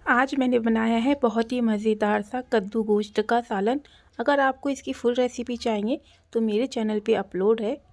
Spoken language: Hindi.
आज मैंने बनाया है बहुत ही मज़ेदार सा कद्दू गोश्त का सालन। अगर आपको इसकी फुल रेसिपी चाहिए तो मेरे चैनल पे अपलोड है,